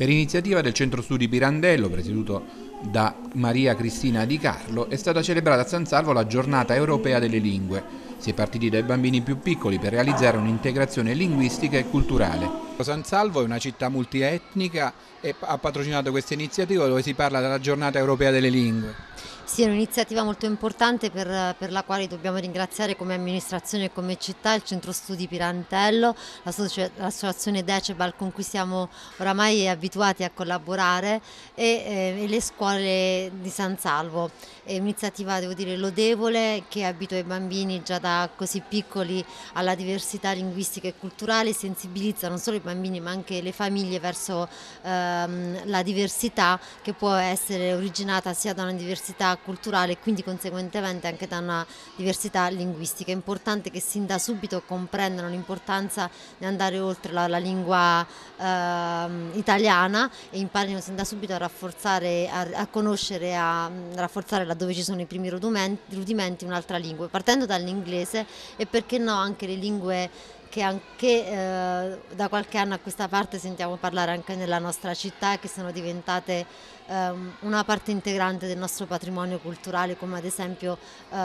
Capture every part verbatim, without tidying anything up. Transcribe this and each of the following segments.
Per iniziativa del Centro Studi Pirandello, presieduto da Maria Cristina Di Carlo, è stata celebrata a San Salvo la Giornata Europea delle Lingue. Si è partiti dai bambini più piccoli per realizzare un'integrazione linguistica e culturale. San Salvo è una città multietnica e ha patrocinato questa iniziativa dove si parla della Giornata Europea delle Lingue. Sì, è un'iniziativa molto importante per, per la quale dobbiamo ringraziare come amministrazione e come città il Centro Studi Pirandello, l'associazione Decebal con cui siamo oramai abituati a collaborare e, eh, e le scuole di San Salvo. È un'iniziativa, devo dire, lodevole che abitua i bambini già da così piccoli alla diversità linguistica e culturale, sensibilizza non solo i bambini ma anche le famiglie verso ehm, la diversità che può essere originata sia da una diversità culturale e quindi conseguentemente anche da una diversità linguistica. È importante che sin da subito comprendano l'importanza di andare oltre la, la lingua eh, italiana e imparino sin da subito a rafforzare, a, a conoscere, a, a rafforzare laddove ci sono i primi rudimenti, rudimenti un'altra lingua, partendo dall'inglese e perché no anche le lingue che anche eh, da qualche anno a questa parte sentiamo parlare anche nella nostra città e che sono diventate ehm, una parte integrante del nostro patrimonio culturale, come ad esempio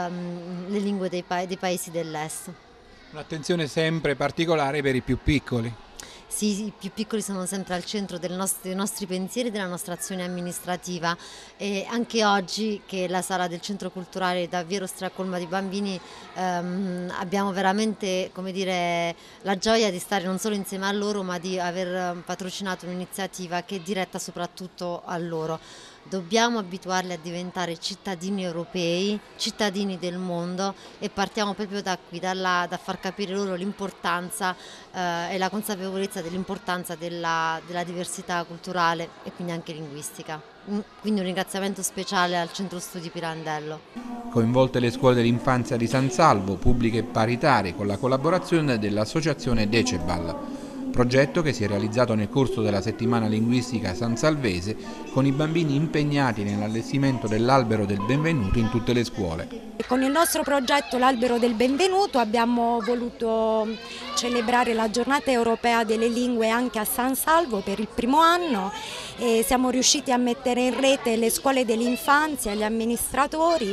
ehm, le lingue dei, pa dei paesi dell'est. Un'attenzione sempre particolare per i più piccoli. Sì, i più piccoli sono sempre al centro del nostro, dei nostri pensieri e della nostra azione amministrativa e anche oggi che la sala del centro culturale è davvero stracolma di bambini ehm, abbiamo veramente, come dire, la gioia di stare non solo insieme a loro ma di aver patrocinato un'iniziativa che è diretta soprattutto a loro. Dobbiamo abituarli a diventare cittadini europei, cittadini del mondo e partiamo proprio da qui, da, là, da far capire loro l'importanza eh, e la consapevolezza dell'importanza della, della diversità culturale e quindi anche linguistica. Quindi un ringraziamento speciale al Centro Studi Pirandello. Coinvolte le scuole dell'infanzia di San Salvo, pubbliche e paritarie, con la collaborazione dell'associazione Decebal. Progetto che si è realizzato nel corso della settimana linguistica sansalvese con i bambini impegnati nell'allestimento dell'albero del benvenuto in tutte le scuole. Con il nostro progetto L'Albero del Benvenuto abbiamo voluto celebrare la Giornata Europea delle Lingue anche a San Salvo per il primo anno e siamo riusciti a mettere in rete le scuole dell'infanzia, gli amministratori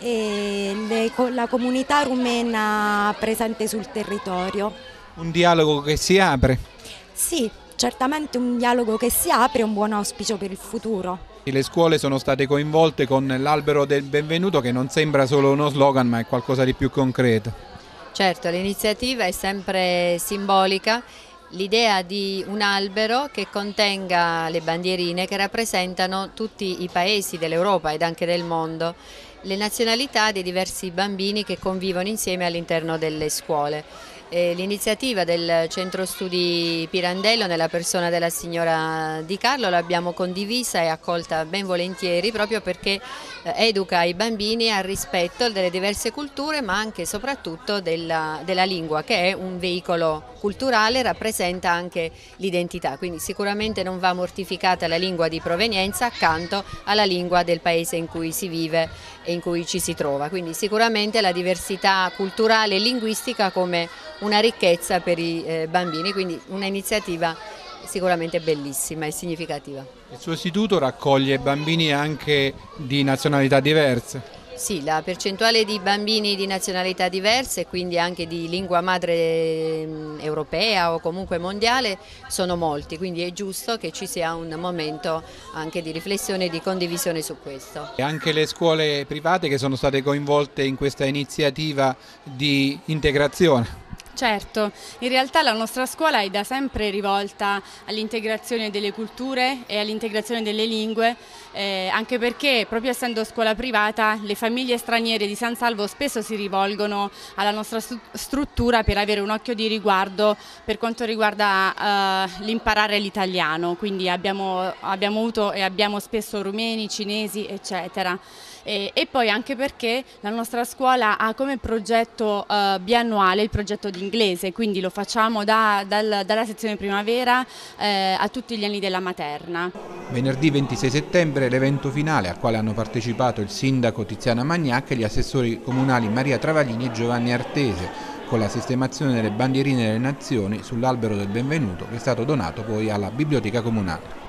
e le, la comunità rumena presente sul territorio. Un dialogo che si apre? Sì, certamente un dialogo che si apre e un buon auspicio per il futuro. Le scuole sono state coinvolte con l'albero del benvenuto che non sembra solo uno slogan ma è qualcosa di più concreto. Certo, l'iniziativa è sempre simbolica, l'idea di un albero che contenga le bandierine che rappresentano tutti i paesi dell'Europa ed anche del mondo, le nazionalità dei diversi bambini che convivono insieme all'interno delle scuole. L'iniziativa del Centro Studi Pirandello nella persona della signora Di Carlo l'abbiamo condivisa e accolta ben volentieri proprio perché educa i bambini al rispetto delle diverse culture ma anche e soprattutto della, della lingua che è un veicolo culturale, rappresenta anche l'identità, quindi sicuramente non va mortificata la lingua di provenienza accanto alla lingua del paese in cui si vive e in cui ci si trova, quindi sicuramente la diversità culturale e linguistica come una ricchezza per i eh, bambini, quindi un'iniziativa sicuramente bellissima e significativa. Il suo istituto raccoglie bambini anche di nazionalità diverse? Sì, la percentuale di bambini di nazionalità diverse, quindi anche di lingua madre europea o comunque mondiale, sono molti, quindi è giusto che ci sia un momento anche di riflessione e di condivisione su questo. E anche le scuole private che sono state coinvolte in questa iniziativa di integrazione? Certo, in realtà la nostra scuola è da sempre rivolta all'integrazione delle culture e all'integrazione delle lingue, eh, anche perché proprio essendo scuola privata le famiglie straniere di San Salvo spesso si rivolgono alla nostra struttura per avere un occhio di riguardo per quanto riguarda eh, l'imparare l'italiano, quindi abbiamo, abbiamo avuto e abbiamo spesso rumeni, cinesi eccetera. E, e poi anche perché la nostra scuola ha come progetto eh, biannuale il progetto di inglese, quindi lo facciamo da, dal, dalla sezione primavera eh, a tutti gli anni della materna. Venerdì ventisei settembre l'evento finale al quale hanno partecipato il sindaco Tiziana Magnac e gli assessori comunali Maria Travaglini e Giovanni Artese, con la sistemazione delle bandierine delle nazioni sull'albero del benvenuto che è stato donato poi alla Biblioteca Comunale.